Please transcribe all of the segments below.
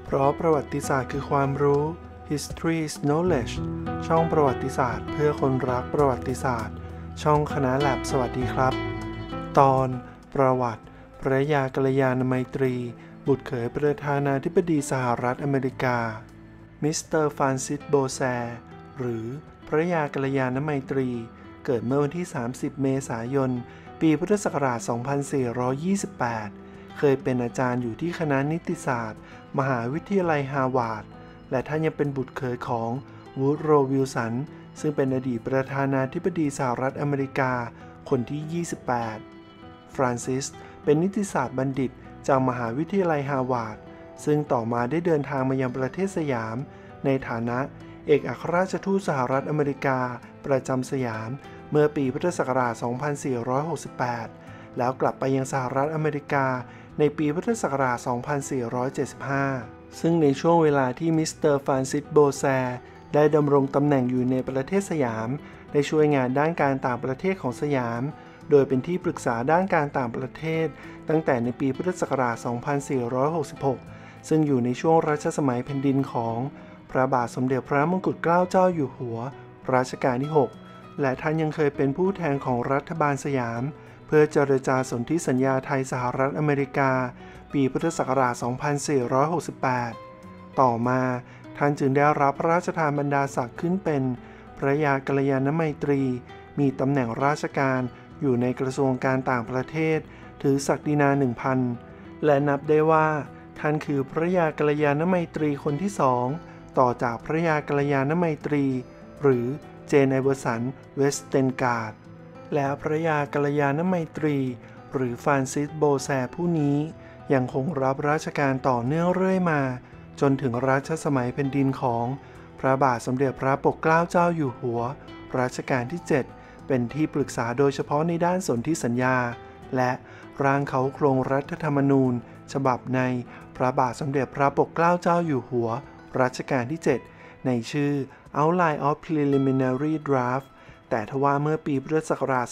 เพราะประวัติศาสตร์คือความรู้ History is Knowledge ช่องประวัติศาสตร์เพื่อคนรักประวัติศาสตร์ช่องคณะแลบสวัสดีครับตอนประวัติพระยากัลยาณไมตรีบุตรเขยประธานาธิบดีสหรัฐอเมริกามิสเตอร์ฟรานซิสโบแซหรือพระยากัลยาณไมตรีเกิดเมื่อวันที่30 เมษายนปีพุทธศักราช 2428 เคยเป็นอาจารย์อยู่ที่คณะนิติศาสตร์มหาวิทยาลัยฮาร์วาร์ดและท่านยังเป็นบุตรเขยของวูดโรวิลสันซึ่งเป็นอดีตประธานาธิบดีสหรัฐอเมริกาคนที่ 28 ฟรานซิสเป็นนิติศาสตร์บัณฑิตจากมหาวิทยาลัยฮาร์วาร์ดซึ่งต่อมาได้เดินทางมายังประเทศสยามในฐานะเอกอัครราชทูตสหรัฐอเมริกาประจำสยามเมื่อปีพุทธศักราช 2468 แล้วกลับไปยังสหรัฐอเมริกาในปีพุทธศักราช 2475 ซึ่งในช่วงเวลาที่มิสเตอร์ฟรานซิสโบแซได้ดำรงตำแหน่งอยู่ในประเทศสยามได้ช่วยงานด้านการต่างประเทศของสยามโดยเป็นที่ปรึกษาด้านการต่างประเทศตั้งแต่ในปีพุทธศักราช 2466 ซึ่งอยู่ในช่วงรัชสมัยแผ่นดินของพระบาทสมเด็จพระมงกุฎเกล้าเจ้าอยู่หัวรัชกาลที่ 6 และท่านยังเคยเป็นผู้แทนของรัฐบาลสยามเพื่อเจรจาสนธิสัญญาไทยสหรัฐอเมริกาปีพุทธศักราช 2468 ต่อมาท่านจึงได้รับพระราชทานบรรดาศักดิ์ขึ้นเป็นพระยากัลยาณไมตรีมีตำแหน่งราชการอยู่ในกระทรวงการต่างประเทศถือศักดินา 1,000 และนับได้ว่าท่านคือพระยากัลยาณไมตรีคนที่สองต่อจากพระยากัลยาณไมตรีหรือเจนไอเวอร์สันเวสเทนการ์ดและพระยากัลยาณไมตรีหรือฟรานซิสโบแซผู้นี้ยังคงรับราชการต่อเนื่องเรื่อยมาจนถึงรัชสมัยแผ่นดินของพระบาทสมเด็จพระปกเกล้าเจ้าอยู่หัวรัชกาลที่ 7 เป็นที่ปรึกษาโดยเฉพาะในด้านสนธิสัญญาและร่างเขาโครงรัฐธรรมนูญฉบับในพระบาทสมเด็จพระปกเกล้าเจ้าอยู่หัวรัชกาลที่ 7 ในชื่อ Outline of Preliminary Draft แต่ทว่าเมื่อปีพุทธศักราช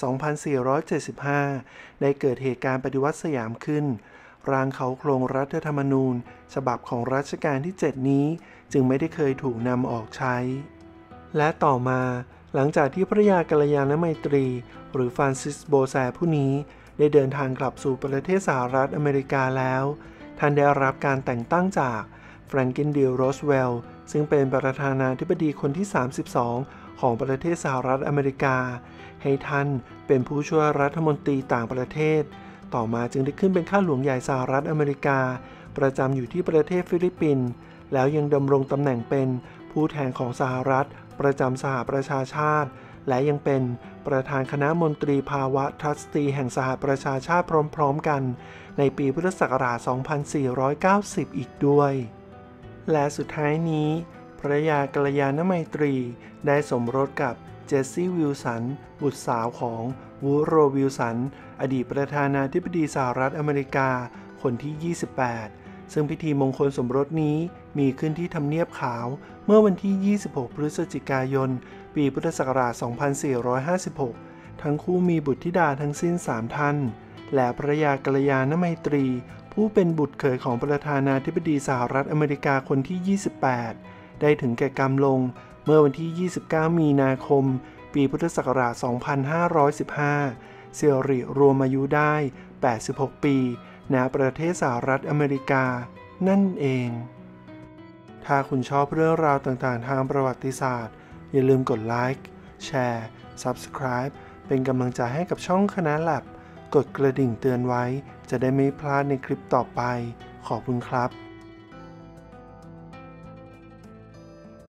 2475 ได้เกิดเหตุการณ์ปฏิวัติสยามขึ้นร่างเขาโครงรัฐธรรมนูญฉบับของรัชกาลที่ 7 นี้จึงไม่ได้เคยถูกนำออกใช้และต่อมาหลังจากที่พระยากัลยาณไมตรีหรือฟรานซิสโบแซผู้นี้ได้เดินทางกลับสู่ประเทศสหรัฐอเมริกาแล้วท่านได้รับการแต่งตั้งจากแฟรงกิน ดี โรสเวลล์ซึ่งเป็นประธานาธิบดีคนที่ 32 ของประเทศสหรัฐอเมริกาให้ท่านเป็นผู้ช่วยรัฐมนตรีต่างประเทศต่อมาจึงได้ขึ้นเป็นข้าหลวงใหญ่สหรัฐอเมริกาประจำอยู่ที่ประเทศฟิลิปปินส์แล้วยังดำรงตำแหน่งเป็นผู้แทนของสหรัฐประจำสหประชาชาติและยังเป็นประธานคณะมนตรีภาวะทรัสตีแห่งสหประชาชาติพร้อมๆกันในปีพุทธศักราช 2490 อีกด้วยและสุดท้ายนี้พระยากัลยาณไมตรีได้สมรสกับเจสซี่วิลสันบุตรสาวของวูดโรวิลสันอดีตประธานาธิบดีสหรัฐอเมริกาคนที่ 28 ซึ่งพิธีมงคลสมรสนี้มีขึ้นที่ทำเนียบขาวเมื่อวันที่ 26 พฤศจิกายน ปีพุทธศักราช 2456 ทั้งคู่มีบุตรธิดาทั้งสิ้น 3 ท่านและพระยากัลยาณไมตรีผู้เป็นบุตรเขยของประธานาธิบดีสหรัฐอเมริกาคนที่ 28 ได้ถึงแก่กรรมลงเมื่อวันที่ 29 มีนาคม ปีพุทธศักราช 2515 สิริรวมอายุได้ 86 ปีณประเทศสหรัฐอเมริกานั่นเองถ้าคุณชอบเรื่องราวต่างๆทางประวัติศาสตร์อย่าลืมกดไลค์แชร์ Subscribe เป็นกำลังใจให้กับช่องคณะแลบกดกระดิ่งเตือนไว้จะได้ไม่พลาดในคลิปต่อไปขอบคุณครับ